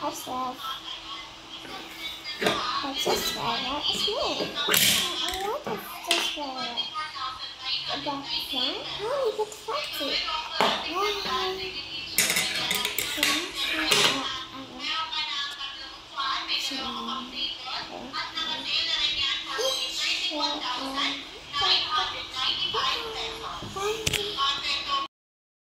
herself. But Subscriber is me. A lot of subscribers. But then, how you get 50? Bye.